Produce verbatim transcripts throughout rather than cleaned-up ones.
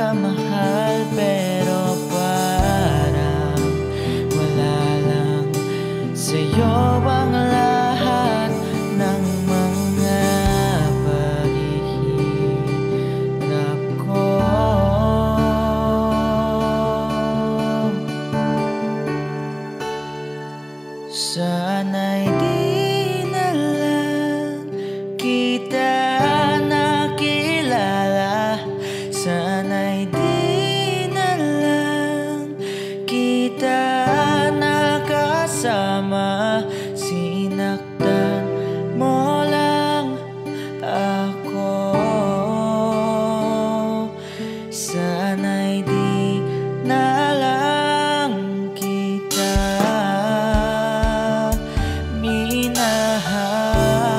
pagmamahal, pero parang wala lang sa'yo ang lahat ng mga paghihirap ko. Sana'y di na lang kita nakilala, sana'y di na lang kita nakasama, sinaktan mo lang ako. Sana'y di na lang kita minahal.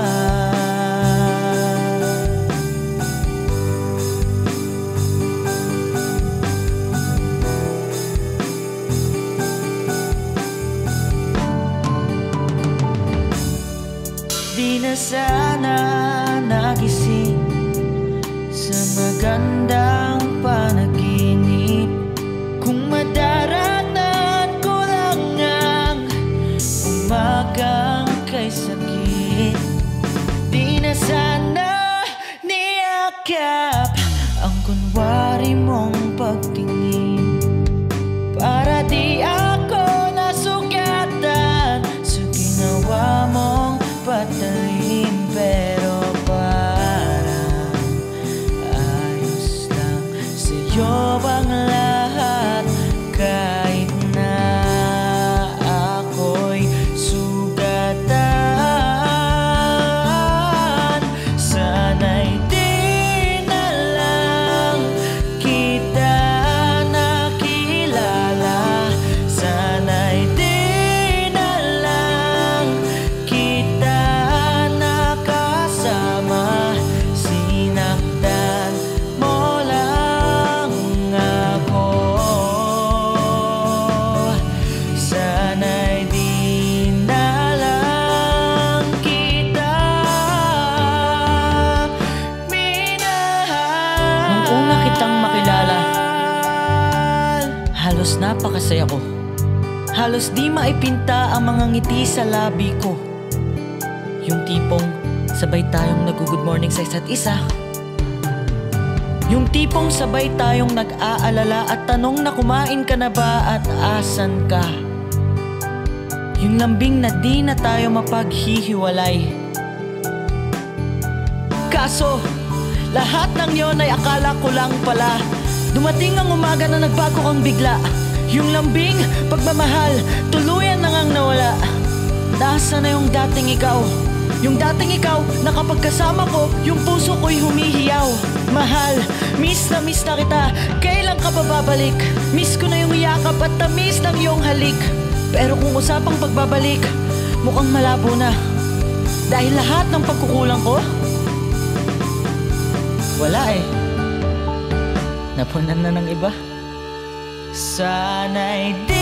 Di na sana nagising sa magandang panaginip kung madaratan ko lang ang umagang kay sakit. Di na sana niyakap ang kunwari mong pagtingin para di ako nasugatan sa ginawa mong patalim, pero parang ayos lang sa'yo ang lahat kahit na ako'y sugatan. Sana'y di na lang kita nakilala, sana'y di na lang kita nakasama, sinaktan mo lang ako. Sana'y di na lang kita minahal. Nung una kitang makilala, halos napakasaya ko. Halos di maipinta ang mga ngiti sa labi ko. Yung tipong sabay tayong nag-good morning sa isa't isa. Yung tipong sabay tayong nag-aalala at tanong na kumain ka na ba at asan ka. Yung lambing na di na tayo mapaghihiwalay. Kaso, lahat ng yon ay akala ko lang pala. Dumating ang umaga na nagbago kang bigla. Yung lambing, pagmamahal, tuluyan na ngang nawala. Nasa na yung dating ikaw? Yung dating ikaw, na kapag kasama ko, yung puso ko'y humihiyaw. Mahal, miss na miss na kita, kailan ka ba babalik? Miss ko na yung yakap at tamis ng iyong halik. Pero kung usapang pagbabalik, mukhang malabo na. Dahil lahat ng pagkukulang ko, wala eh. Napunan na ng iba. Sana'y di